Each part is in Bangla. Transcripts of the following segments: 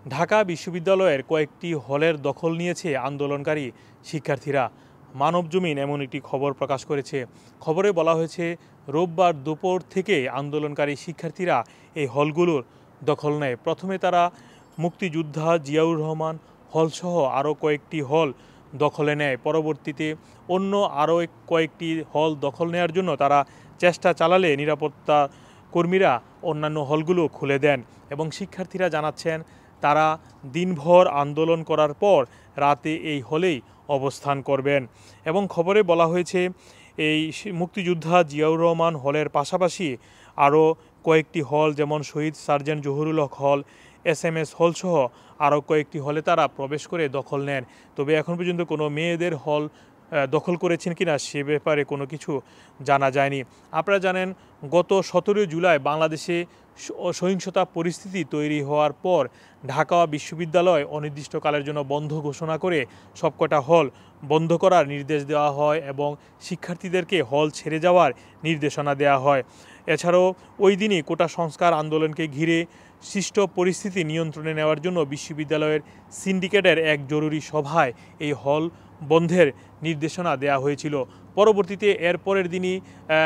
ঢাকা বিশ্ববিদ্যালয়ের কয়েকটি হলের দখল নিয়েছে আন্দোলনকারী শিক্ষার্থীরা। মানবজমিন এমন একটি খবর প্রকাশ করেছে। খবরে বলা হয়েছে, রোববার দুপুর থেকে আন্দোলনকারী শিক্ষার্থীরা এই হলগুলোর দখল নেয়। প্রথমে তারা মুক্তিযোদ্ধা জিয়াউর রহমান হলসহ আরও কয়েকটি হল দখলে নেয়। পরবর্তীতে অন্য আরও কয়েকটি হল দখল নেওয়ার জন্য তারা চেষ্টা চালালে নিরাপত্তা কর্মীরা অন্যান্য হলগুলো খুলে দেন এবং শিক্ষার্থীরা জানাচ্ছেন তারা দিনভর আন্দোলন করার পর রাতে এই হলেই অবস্থান করবেন। এবং খবরে বলা হয়েছে এই মুক্তিযোদ্ধা জিয়াউর রহমান হলের পাশাপাশি আরও কয়েকটি হল, যেমন শহীদ সার্জেন্ট জহুরুল হক হল, SMS হলসহ আরও কয়েকটি হলে তারা প্রবেশ করে দখল নেন। তবে এখন পর্যন্ত কোনো মেয়েদের হল দখল করেছেন কিনা সে ব্যাপারে কোনো কিছু জানা যায়নি। আপনারা জানেন, গত 17 জুলাই বাংলাদেশে সহিংসতা পরিস্থিতি তৈরি হওয়ার পর ঢাকা বিশ্ববিদ্যালয় অনির্দিষ্টকালের জন্য বন্ধ ঘোষণা করে সবকটা হল বন্ধ করার নির্দেশ দেওয়া হয় এবং শিক্ষার্থীদেরকে হল ছেড়ে যাওয়ার নির্দেশনা দেওয়া হয়। এছাড়াও ওই দিনই কোটা সংস্কার আন্দোলনকে ঘিরে সৃষ্ট পরিস্থিতি নিয়ন্ত্রণে নেওয়ার জন্য বিশ্ববিদ্যালয়ের সিন্ডিকেটের এক জরুরি সভায় এই হল বন্ধের নির্দেশনা দেওয়া হয়েছিল। পরবর্তীতে এর পরের দিনই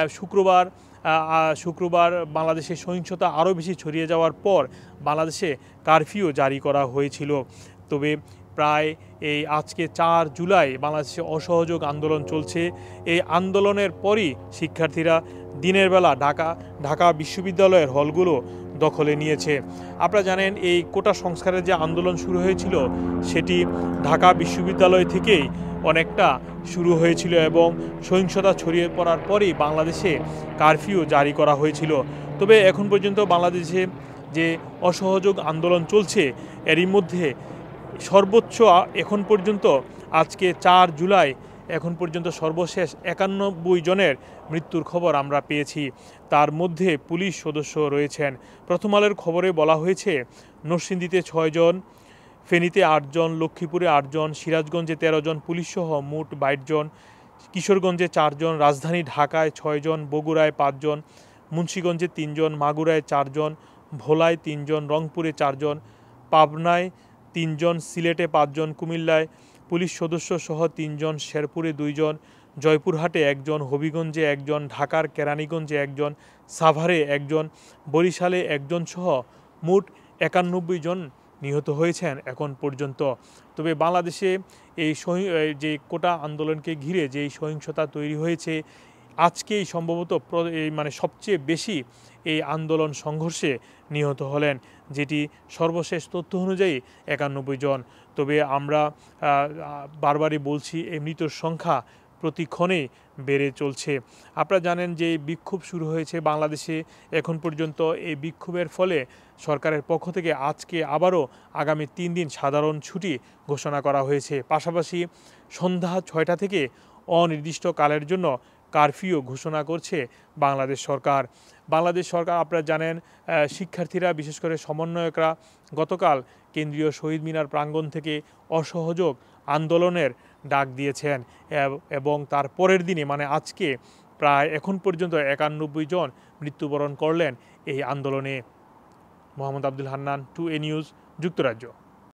শুক্রবার বাংলাদেশে সহিংসতা আরও বেশি ছড়িয়ে যাওয়ার পর বাংলাদেশে কারফিউ জারি করা হয়েছিল। তবে প্রায় এই আজকে 4 জুলাই বাংলাদেশে অসহযোগ আন্দোলন চলছে। এই আন্দোলনের পরই শিক্ষার্থীরা দিনের বেলা ঢাকা বিশ্ববিদ্যালয়ের হলগুলো দখলে নিয়েছে। আপনারা জানেন, এই কোটা সংস্কারের যে আন্দোলন শুরু হয়েছিল সেটি ঢাকা বিশ্ববিদ্যালয় থেকেই অনেকটা শুরু হয়েছিল এবং সহিংসতা ছড়িয়ে পড়ার পরেই বাংলাদেশে কারফিউ জারি করা হয়েছিল। তবে এখন পর্যন্ত বাংলাদেশে যে অসহযোগ আন্দোলন চলছে এরই মধ্যে সর্বোচ্চ এখন পর্যন্ত আজকে 4 জুলাই এখন পর্যন্ত সর্বশেষ 91 জনের মৃত্যুর খবর আমরা পেয়েছি। তার মধ্যে পুলিশ সদস্য রয়েছেন। প্রথম আলোর খবরে বলা হয়েছে নরসিংদীতে 6 জন, ফেনীতে 8 জন, লক্ষ্মীপুরে 8 জন, সিরাজগঞ্জে 13 জন, পুলিশসহ মোট 22 জন, কিশোরগঞ্জে 4 জন, রাজধানী ঢাকায় 6 জন, বগুড়ায় 5 জন, মুন্সিগঞ্জে 3 জন, মাগুরায় 4 জন, ভোলায় 3 জন, রংপুরে 4 জন, পাবনায় 3 জন, সিলেটে 5 জন, কুমিল্লায় পুলিশ সদস্য সহ 3 জন, শেরপুরে 2 জন, জয়পুরহাটে 1 জন, হবিগঞ্জে 1 জন, ঢাকার কেরানীগঞ্জে 1 জন, সাভারে 1 জন, বরিশালে 1 জন সহ মোট 91 জন নিহত হয়েছেন এখন পর্যন্ত। তবে বাংলাদেশে এই যে কোটা আন্দোলনকে ঘিরে যেই সহিংসতা তৈরি হয়েছে, আজকেই সম্ভবত সবচেয়ে বেশি এই আন্দোলন সংঘর্ষে নিহত হলেন, যেটি সর্বশেষ তথ্য অনুযায়ী 91 জন। তবে আমরা বারবারই বলছি, এই মৃতের সংখ্যা প্রতিক্ষণে বেড়ে চলছে। আপনারা জানেন যে বিক্ষোভ শুরু হয়েছে বাংলাদেশে। এখন পর্যন্ত এই বিক্ষোভের ফলে সরকারের পক্ষ থেকে আজকে আবারও আগামী 3 দিন সাধারণ ছুটি ঘোষণা করা হয়েছে। পাশাপাশি সন্ধ্যা 6টা থেকে অনির্দিষ্টকালের জন্য কারফিউ ঘোষণা করছে বাংলাদেশ সরকার। আপনারা জানেন, শিক্ষার্থীরা বিশেষ করে সমন্বয়করা গতকাল কেন্দ্রীয় শহীদ মিনার প্রাঙ্গণ থেকে অসহযোগ আন্দোলনের ডাক দিয়েছেন এবং তার পরের দিনে আজকে প্রায় এখন পর্যন্ত 91 জন মৃত্যুবরণ করলেন এই আন্দোলনে। মোহাম্মদ আব্দুল হান্নান, 2A নিউজ, যুক্তরাজ্য।